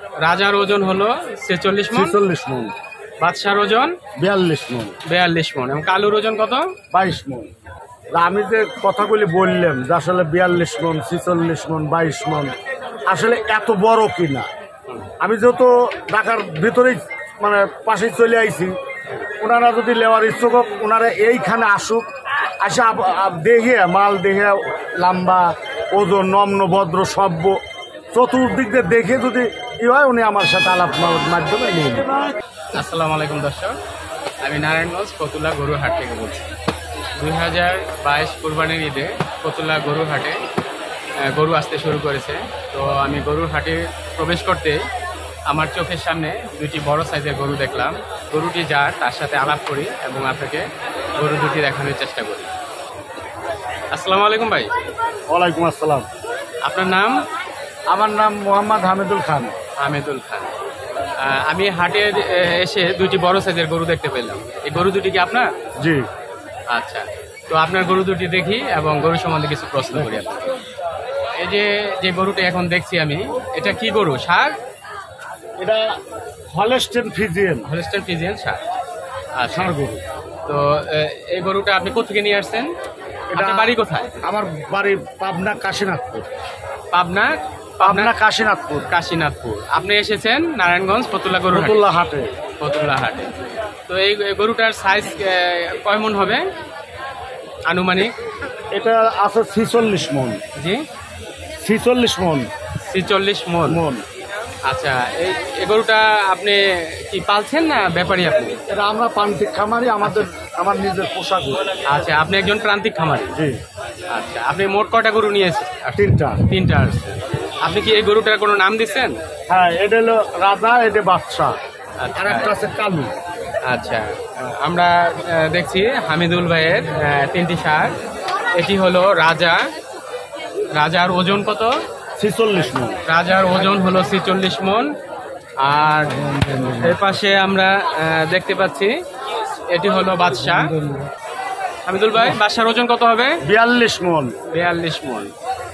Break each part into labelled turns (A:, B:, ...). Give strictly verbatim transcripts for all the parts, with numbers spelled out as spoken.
A: রাজার ওজন হলো ছেচল্লিশ মণ,
B: ছেচল্লিশ মণ।
A: বাদশার ওজন
B: বিয়াল্লিশ মণ।
A: বিয়াল্লিশ মণ এবং কালুর ওজন কত?
B: বাইশ মণ। আমি যে কথাগুলি বললাম যে আসলে বিয়াল্লিশ মণ, ছেচল্লিশ মণ, বাইশ মণ, আসলে এত বড় কিনা। আমি যেহেতু ঢাকার ভিতরেই মানে পাশে চলে আইছি, ওনারা যদি লেওয়ার ইচ্ছুক হোক ওনারা এইখানে আসুক, আসে দেখে মাল দেখে লম্বা ওজন নম্ন ভদ্র সভ্য চতুর্দিক দিয়ে দেখে যদি ই হয় উনি আমার সাথে আলাপ মাধ্যমে নিয়ে নেন।
A: আসসালামু আলাইকুম দর্শক, আমি নারায়ণগঞ্জ ফতুল্লা গরু হাট থেকে বলছি। দুই হাজার বাইশ কোরবানির ঈদে ফতুল্লা গরু হাটে গরু আসতে শুরু করেছে। তো আমি গরুর হাটে প্রবেশ করতে আমার চোখের সামনে দুটি বড় সাইজের গরু দেখলাম। গরুটি যার তার সাথে আলাপ করি এবং আপনাকে গরু দুটি দেখানোর চেষ্টা করি। আসসালামু আলাইকুম ভাই।
B: ওয়ালাইকুম আসসালাম।
A: আপনার নাম?
B: আমার নাম মোহাম্মদ হামিদুল খান।
A: হামিদুল খান। আমি হাটে এসে দুটি বড় সাইজের গরু দেখতে পেলাম। এই গরু দুটি কি আপনার?
B: জি।
A: আচ্ছা, তো আপনার গরু দুটি দেখি এবং গরু সম্বন্ধে কিছু প্রশ্ন করি আপনাকে। এই যে যে গরুটা এখন দেখছি আমি, এটা কি গরু? ষাঁড়?
B: এটা হলস্টেইন ফ্রিজিয়ান।
A: হলস্টেইন ফ্রিজিয়ান ষাঁড়। আচ্ছা,
B: ষাঁড় গরু।
A: তো এই গরুটা আপনি কোথেকে নিয়ে আসছেন? আপনার বাড়ি কোথায়?
B: আমার বাড়ি পাবনা কাশীনাথপুর।
A: পাবনা?
B: পাবনা কাশীনাথপুর।
A: কাশীনাথপুর। আপনি এসেছেন নারায়ণগঞ্জ ফতুল্লা গরু
B: ফতুল্লা হাটে।
A: ফতুল্লা হাটে। তো এই গরুটার সাইজ কয় মণ হবে আনুমানিক?
B: এটা আছে ছিচল্লিশ মণ।
A: জি,
B: ছিচল্লিশ মণ।
A: ছিচল্লিশ মণ
B: মণ।
A: আচ্ছা, এই এই গরুটা আপনি কি পালছেন না ব্যাপারী আপনি?
B: এটা আমরা প্রান্তিক খামারি, আমাদের আমার নিজের পোশাক।
A: আচ্ছা, আপনি একজন প্রান্তিক খামারি।
B: জি।
A: আচ্ছা, আপনি মোট কয়টা গরু নিয়েছেন?
B: তিনটা।
A: তিনটা। আপনি কি এই গরুটার কোনো নাম দিচ্ছেন?
B: হ্যাঁ, এটা হলো রাজা, এটা বাদশা, আর একটা আছে কালু।
A: আচ্ছা, আমরা দেখছি হামিদুল ভাইয়ের তিনটি ষাঁড়। এটি হলো রাজা। রাজার ওজন কত?
B: ছিচল্লিশ মণ।
A: রাজার ওজন হলো ছিচল্লিশ মণ। আর এর পাশে আমরা দেখতে পাচ্ছি এটি হলো বাদশা। হামিদুল ভাই, বাদশার ওজন কত হবে?
B: বিয়াল্লিশ মণ।
A: বিয়াল্লিশ মণ।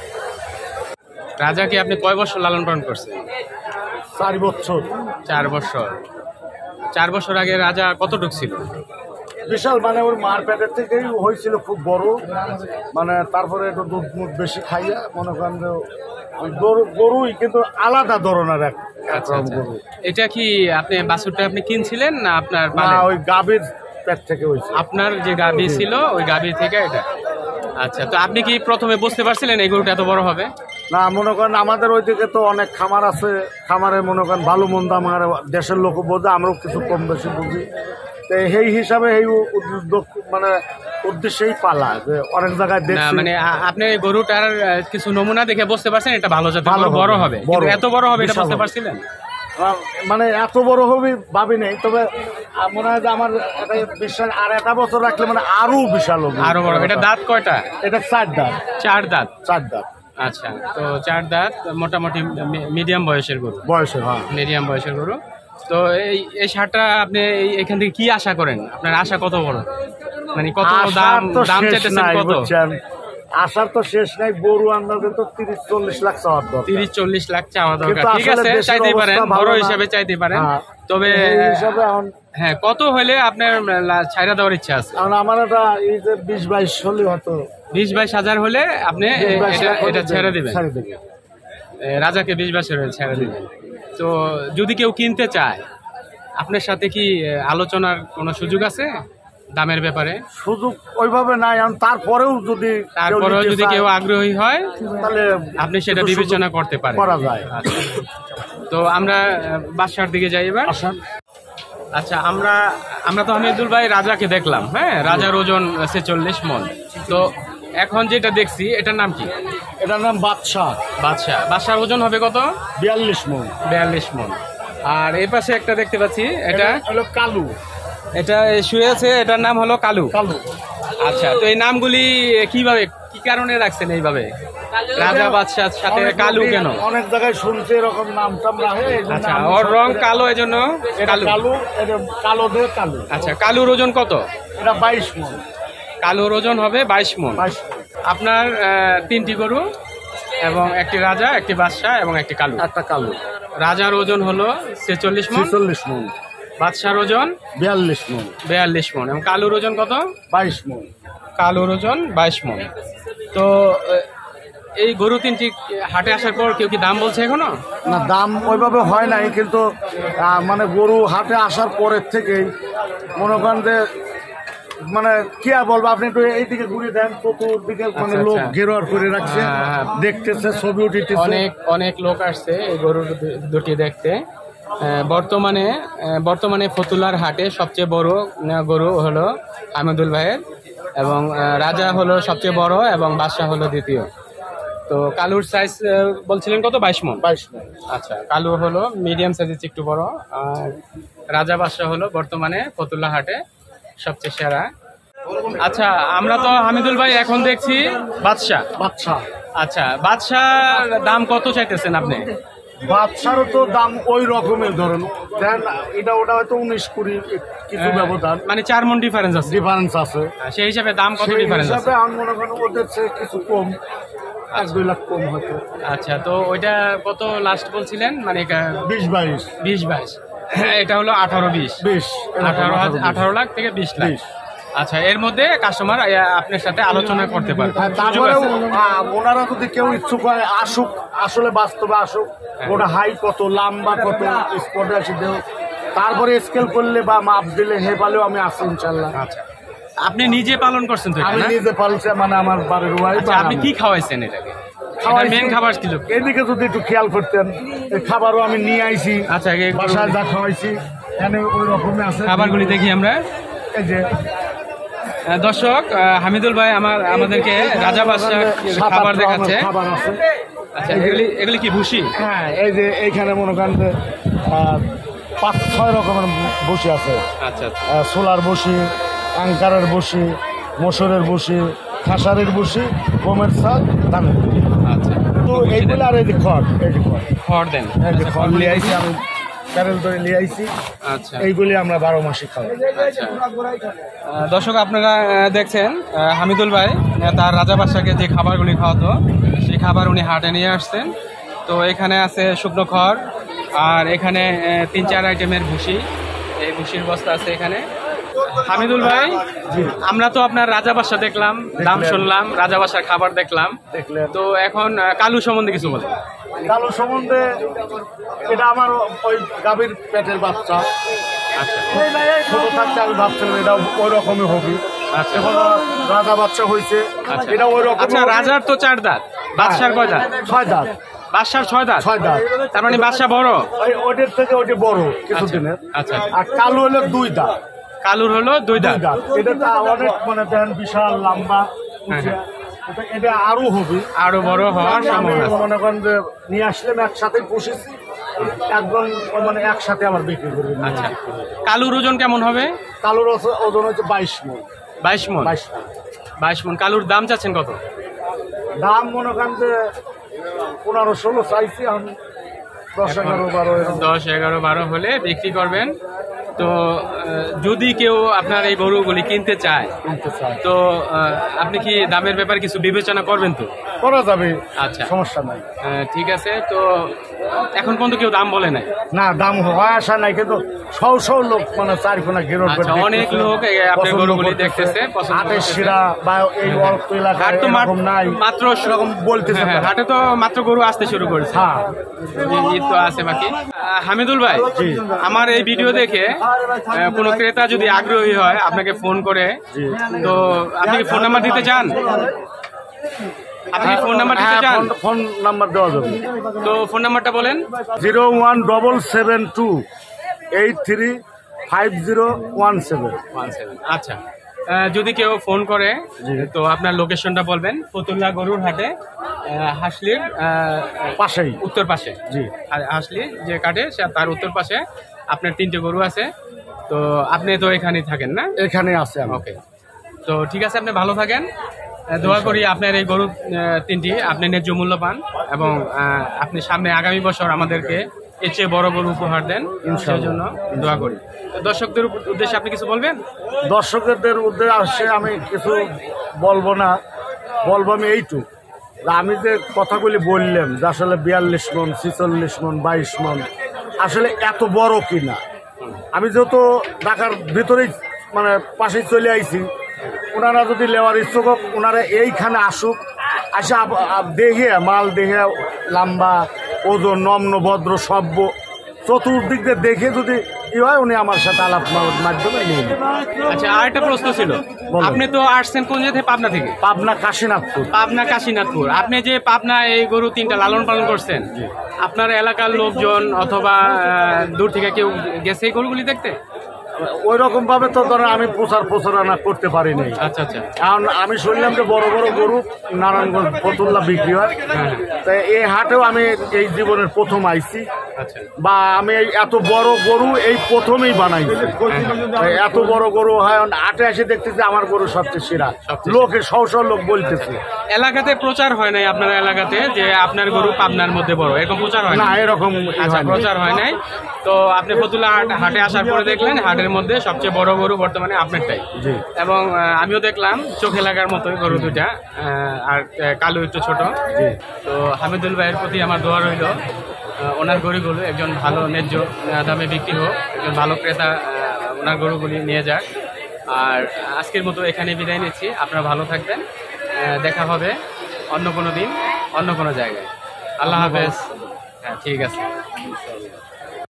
A: রাজাকে আপনি কয় বছর লালন পালন করছেন?
B: চার বছর।
A: চার বছর। চার বছর আগে রাজা কতটুক ছিল?
B: বিশাল, মানে ওর মার পেটের থেকেই হয়েছিল খুব বড়, মানে তারপরে একটু দুধ মুধ বেশি খাইয়া মনে করেন যে গরুই, কিন্তু আলাদা ধরনের এক গরু।
A: এটা কি আপনি বাছুরটা আপনি কিনছিলেন না আপনার?
B: ওই গাভীর পেট থেকে হয়েছে।
A: আপনার যে গাভী ছিল ওই গাভী থেকে এটা? আচ্ছা, তো আপনি কি প্রথমে বুঝতে পারছিলেন এই গরুটা এত বড় হবে?
B: না, মনে করেন আমাদের ওইদিকে তো অনেক খামার আছে, খামারে মনে করেন ভালো মন্দ আমার দেশের লোক বোঝে, আমরাও কিছু কম বেশি বুঝি। তো সেই হিসাবে এই উদ্যোগ মানে উদ্দেশ্যেই পালা, যে অনেক জায়গায় দেখছি।
A: মানে আপনি গরুটার কিছু নমুনা দেখে বুঝতে পারছেন এটা ভালো জাতের, ভালো বড় হবে, কিন্তু এত বড় হবে এটা বুঝতে পারছিলেন?
B: মানে এত বড় হবে ভাবি নেই, তবে মনে হয় যে আমার বিশ্বাস আর একটা বছর রাখলে মানে আরো বিশাল হবে,
A: আরো বড়। এটা দাঁত কয়টা? এটা
B: চার দাঁত।
A: চার দাঁত।
B: চার দাঁত।
A: আচ্ছা, তো চার দাঁত, মোটামুটি মিডিয়াম বয়সের গরু।
B: বয়সের, হ্যাঁ,
A: মিডিয়াম বয়সের গরু। তো এই এই ষাঁড়টা আপনি এখান থেকে কি আশা করেন? আপনার আশা কত বড়, মানে কত দাম দাম চাইতেছেন কত?
B: আশার তো শেষ নাই। গরু আন্দাজে তো তিরিশ চল্লিশ লাখ চাওয়ার দরকার।
A: তিরিশ চল্লিশ লাখ চাওয়া দরকার। ঠিক আছে, চাইতে পারেন, বড় হিসাবে চাইতে পারেন। তবে হ্যাঁ, কত হলে আপনার ছাইরা দেওয়ার ইচ্ছা আছে?
B: আমার এটা এই যে বিশ বাইশ হলে হয়তো,
A: বিশ বাইশ হাজার হলে আপনি এটা ছেড়ে দিবেন, রাজাকে বিশ বাইশ ছেড়ে দিবেন। তো যদি কেউ কিনতে চায় আপনার সাথে কি আলোচনার কোনো সুযোগ আছে দামের ব্যাপারে?
B: সুযোগ ওইভাবে নাই, তারপরেও যদি
A: তারপরেও যদি কেউ আগ্রহী হয় তাহলে আপনি সেটা বিবেচনা করতে পারেন,
B: করা যায়।
A: তো আমরা বাদশার দিকে যাই এবার। আচ্ছা, আমরা আমরা তো হামিদুল ভাই রাজাকে দেখলাম। হ্যাঁ, রাজার ওজন ছেচল্লিশ মণ। তো এখন যেটা দেখছি এটার নাম কি?
B: এটার নাম বাদশা।
A: বাদশা। বাদশার ওজন হবে কত?
B: বিয়াল্লিশ মণ।
A: বিয়াল্লিশ মণ। আর এই পাশে একটা দেখতে পাচ্ছি, এটা
B: হলো কালু।
A: এটা শুয়ে আছে, এটার নাম হলো কালু।
B: কালু।
A: আচ্ছা, তো এই নামগুলি কিভাবে, কি কারণে রাখছেন এইভাবে? রাজা বাদশার সাথে কালু কেন?
B: অনেক জায়গায় শুনছি এরকম নাম টাম রাখে।
A: আচ্ছা, ওর রং কালো, এই জন্য কালু।
B: কালু, কালো দিয়ে কালু।
A: আচ্ছা, কালুর ওজন কত?
B: এটা বাইশ মণ।
A: কালুর ওজন হবে বাইশ মণ। আপনার তিনটি গরু এবং একটি রাজা, একটি বাদশা এবং একটি কালু।
B: একটা কালু।
A: রাজার ওজন হলো ছেচল্লিশ মণ,
B: ছেচল্লিশ মণ।
A: বাদশার ওজন
B: বিয়াল্লিশ মণ।
A: বিয়াল্লিশ মণ এবং কালুর ওজন কত?
B: বাইশ মণ।
A: কালুর ওজন বাইশ মণ। তো এই গরু তিনটি হাটে আসার পর কেউ কি দাম বলছে এখনো?
B: না, দাম ওইভাবে হয় নাই, কিন্তু আহ, মানে গরু হাটে আসার পরের থেকেই মনে করেন যে মানে কি আর বলবো, আপনি একটু এইদিকে ঘুরে দেন, চতুর্দিকে মানে
A: আচ্ছা,
B: লোক
A: আচ্ছা।
B: ঘেরোয়ার করে রাখছে,
A: হ্যাঁ, হ্যাঁ।
B: দেখতেছে, ছবি উঠিতেছে।
A: অনেক অনেক লোক আসছে এই গরুর দু- দুটি দেখতে। আহ, বর্তমানে আহ, বর্তমানে ফতুল্লার হাটে সবচেয়ে বড় আহ, গরু হলো আহমেদুল ভাইয়ের, এবং আহ, রাজা হলো সবচেয়ে বড় এবং বাদশা হলো দ্বিতীয়। তো কালুর সাইজ বলছিলেন কত? বাইশ মণ।
B: বাইশ মণ।
A: আচ্ছা, কালু হলো মিডিয়াম সাইজের একটু বড়, আর রাজা বাদশা হলো বর্তমানে ফতুল্লা হাটে সবচেয়ে সেরা। আচ্ছা, আমরা তো হামিদুল ভাই এখন দেখছি বাদশা।
B: বাচ্চা
A: আচ্ছা, বাদশার দাম কত চাইতেছেন আপনি?
B: বাচ্চারও তো দাম ওই রকমের, ধরেন দেন এটা ওটা হয়তো উনিশ কুড়ি কিছু ব্যবধান,
A: মানে চার মণ ডিফারেন্স আছে,
B: ডিফারেন্স আছে।
A: সেই হিসাবে দাম কত
B: সেই
A: ডিফারেন্স আছে?
B: হিসাবে আমি মনে করেন ওদের চেয়ে কিছু কম, এক দুই লাখ কম হয়তো।
A: আচ্ছা, তো ওইটা কত লাস্ট বলছিলেন? মানে
B: বিশ বাইশ
A: বিশ বাইশ, এটা হলো আঠারো বিশ,
B: বিশ
A: আঠারো আঠারো লাখ থেকে বিশ লাখ। আচ্ছা, এর মধ্যে কাস্টমার আপনার সাথে আলোচনা করতে পারবে।
B: তারপরে ওনারা যদি কেউ ইচ্ছুক হয় আসুক, আসলে বাস্তবে আসুক, ওটা হাই কত, লাম্বা কত, স্পটে আসি দেও, তারপরে স্কেল করলে বা মাপ দিলে হে পালেও আমি আসি ইনশাল্লাহ।
A: আচ্ছা, আপনি নিজে পালন করছেন তো?
B: আমি নিজে পালছি, মানে আমার বাড়ির ওয়াইফ।
A: আপনি কি খাওয়াইছেন এটাকে? মেন খাবার ছিল?
B: এদিকে যদি একটু খেয়াল করতেন, এই খাবারও আমি নিয়ে আইছি।
A: আচ্ছা,
B: বাসায় যা খাওয়াইছি এখানে ওই রকমই আছে।
A: খাবারগুলি দেখি আমরা।
B: এই যে
A: দর্শক, হামিদুল ভাই আমার আমাদেরকে রাজা বাদশা খাবার দেখাচ্ছে।
B: খাবার আছে।
A: আচ্ছা, এগুলি এগুলি কি ভুসি?
B: হ্যাঁ, এই যে এইখানে মনে করেন যে আহ, পাঁচ ছয় রকমের বসি আছে।
A: আচ্ছা আচ্ছা,
B: আহ, সোলার বসি, আঙ্কারের বসি, মসুরের বসি, খাসারের বসি, গমের চাল, ধানের।
A: আচ্ছা,
B: তো এইগুলো আর এই যে খড়, এই যে খড়
A: খড় দেন।
B: এই যে খড় নিয়ে আইছি আমি, প্যারেল ধরে নিয়ে আইছি।
A: আচ্ছা,
B: এইগুলি আমরা বারো মাসে খাই।
A: আচ্ছা। আহ, দর্শক, আপনারা আহ, দেখছেন আহ, হামিদুল ভাই আহ, তার রাজা বাদশাকে যে খাবারগুলি খাওয়াতো সেই খাবার উনি হাটে নিয়ে আসছেন। তো এখানে আছে শুকনো খড়, আর এখানে আহ, তিন চার আইটেমের ভুসি, এই ভুসির বস্তা আছে এখানে। হামিদুল ভাই, আমরা তো আপনার রাজা বাদশা দেখলাম, দাম শুনলাম, রাজা বাদশার খাবার দেখলাম,
B: দেখলেন
A: তো এখন আহ, কালু সম্বন্ধে কিছু বলেন।
B: কালো সম্বন্ধে, এটা আমার ওই গাভীর পেটের বাচ্চা।
A: আচ্ছা
B: ছোট থাকতে আমি ভাবছিলাম এটা ওই রকমই হবে।
A: আচ্ছা
B: এখন রাজা বাচ্চা হয়েছে,
A: আচ্ছা।
B: এটা ওই রকম।
A: আচ্ছা, রাজার তো চার দাঁত, বাদশার কয় দাঁত?
B: ছয় দাঁত।
A: বাদশার ছয় দাঁত?
B: ছয় দাঁত।
A: তার মানে বাদশা বড়?
B: ওই ওইটার থেকে ওইটা বড় কিছুদিনের।
A: আচ্ছা,
B: আর কালো হলো দুই দাঁত।
A: কালুর হলো দুই দাঁত।
B: দুই দাঁত। এটা তো অনেক মানে দেখেন বিশাল লম্বা।
A: হ্যাঁ, হ্যাঁ।
B: এটা- এটা আরো হবে,
A: আরো বড় হওয়ার
B: আমি
A: সম্ভাবনা আছে।
B: মনে করেন যে নিয়ে আসলাম একসাথে পুষেছি, একদম মানে একসাথে আবার বিক্রি করবো।
A: আচ্ছা, কালুর ওজন কেমন হবে?
B: কালোর ওজ- ওজন হচ্ছে বাইশ মণ।
A: বাইশ মণ।
B: বাইশ মণ।
A: বাইশ মণ। কালুর দাম চাচ্ছেন কত?
B: দাম মনে করেন যে পনেরো ষোলো চাইছি, আমি দশ এগারো বারো এরকম।
A: দশ এগারো বারো হলে বিক্রি করবেন। তো আহ, যদি কেউ আপনার এই গরুগুলি কিনতে চায়,
B: কিনতে চাই।
A: তো আহ, আপনি কি দামের ব্যাপারে কিছু বিবেচনা করবেন তো?
B: করা যাবে,
A: আচ্ছা,
B: সমস্যা নাই।
A: আহ, ঠিক আছে। তো এখন পর্যন্ত কেউ দাম বলে নাই?
B: না, দাম হয় আসা নাই, কিন্তু সৌ সৌ লোক মানে চারকোনা গেরোর
A: আচ্ছা, অনেক লোক এই আপনার গরুগুলি দেখতেছে, পছন্দ
B: হাটের
A: করতেছে।
B: শিরা বা এই অল্প এলাকায়
A: হাট তো মাত্র-
B: এরকম নাই,
A: মাত্র
B: এরকম বলতেছে।
A: হ্যাঁ, হ্যাঁ, হাটে তো মাত্র গরু আসতে শুরু করেছে।
B: হ্যাঁ,
A: ঈদ তো আছে বাকি। আহ, হামিদুল ভাই,
B: জি।
A: আমার এই ভিডিও দেখে আহ, কোনো ক্রেতা যদি আগ্রহী হয় আপনাকে ফোন করে,
B: জি।
A: তো আপনি কি ফোন নাম্বার দিতে চান? আপনি কি ফোন নাম্বার দিতে
B: হ্যাঁ,
A: চান?
B: ফোন- ফোন নাম্বার দেওয়া যাবে।
A: তো ফোন নাম্বারটা বলেন।
B: Zero one double seven two eight three five zero one seven.
A: আচ্ছা, আহ, যদি কেউ ফোন করে
B: জি।
A: তো আপনার লোকেশনটা বলবেন। ফতুল্লা গরুর হাটে, আহ, হাসলির আহ,
B: পাশেই।
A: উত্তর পাশে।
B: জি।
A: আর হাসলি যে কাটে সে তার উত্তর পাশে আপনার তিনটে গরু আছে। তো আপনি তো এখানেই থাকেন না?
B: এখানে আছে আমি।
A: ওকে, তো ঠিক আছে, আপনি ভালো থাকেন। আহ, দোয়া করি আপনার এই গরু আহ, তিনটি আপনি ন্যায্য মূল্য পান, এবং আহ, আপনি সামনে আগামী বছর আমাদেরকে এর চেয়ে বড় গরু উপহার দেন, সেই জন্য দোয়া করি। তো দর্শকদের উদ্দেশ্যে আপনি কিছু বলবেন?
B: দর্শকদের উদ্দেশ্যে আসে আমি কিছু বলবো না, বলবো আমি এইটুক আমি যে কথাগুলি বললাম যে আসলে বিয়াল্লিশ মন ছিচল্লিশ মন বাইশ মন আসলে এত বড় কিনা, আমি যেহেতু ঢাকার ভিতরেই মানে পাশে চলে আইছি, ওনারা যদি লেওয়ার ইচ্ছুক হোক ওনারা এইখানে আসুক, আসে দেখে মাল দেখে লম্বা ওজন নম্ন ভদ্র সভ্য চতুর্দিক দিয়ে দেখে যদি কি হয় উনি আমার সাথে আলাপ মাধ্যমে নিয়ে নেন।
A: আচ্ছা, আর একটা প্রশ্ন ছিল, আপনি তো আসছেন কোন জায়গা থেকে? পাবনা থেকে?
B: পাবনা কাশীনাথপুর।
A: পাবনা কাশীনাথপুর। আপনি যে পাবনা এই গরু তিনটা লালন পালন করছেন, আপনার এলাকার লোকজন অথবা দূর থেকে কেউ গেছে এই গরুগুলি দেখতে?
B: ওই রকম ভাবে তো ধরো আমি প্রচার প্রচারণা করতে পারি নাই।
A: আচ্ছা আচ্ছা।
B: কারণ আমি শুনলাম যে বড় বড় গরু নারায়ণগঞ্জ ফতুল্লা বিক্রি হয়, তাই এই হাটেও আমি এই জীবনের প্রথম আইছি।
A: আচ্ছা।
B: বা আমি এই এত বড় গরু এই প্রথমেই বানাইছি। এত বড় গরু হয় হাটে এসে দেখতেছি আমার গরু সবচেয়ে সেরা, লোকে শও শও লোক বলতেছে।
A: এলাকাতে প্রচার হয় নাই আপনার এলাকাতে যে আপনার গরু পাবনার মধ্যে বড়, এরকম প্রচার হয় না?
B: এরকম
A: প্রচার হয় নাই। তো আপনি ফতুল্লা হাটে আসার পরে দেখলেন হাটের মধ্যে সবচেয়ে বড় গরু বর্তমানে আপনারটাই। এবং আমিও দেখলাম চোখে লাগার মতোই গরু দুটা, আর কালো একটু ছোট। তো হামিদুল ভাইয়ের প্রতি আমার দোয়া রইল ওনার গরুগুলো একজন ভালো ন্যায্য দামে বিক্রি হোক, একজন ভালো ক্রেতা ওনার গরুগুলি নিয়ে যাক। আর আজকের মতো এখানে বিদায় নিচ্ছি। আপনারা ভালো থাকবেন, দেখা হবে অন্য কোনো দিন অন্য কোনো জায়গায়। আল্লাহ হাফেজ। হ্যাঁ, ঠিক আছে।